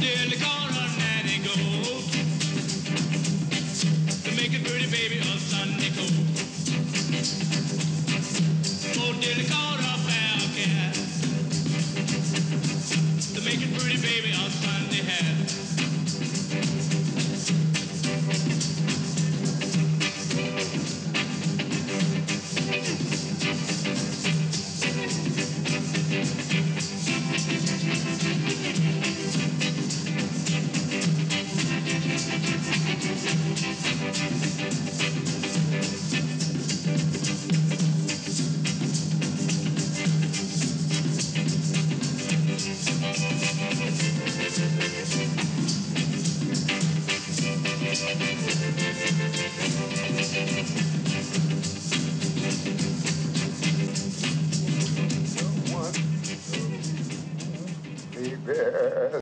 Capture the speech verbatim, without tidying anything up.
Diddley called her nanny goat to make a pretty baby a Sunday coat. Oh, Diddley called her pal cat to make a pretty baby a Sunday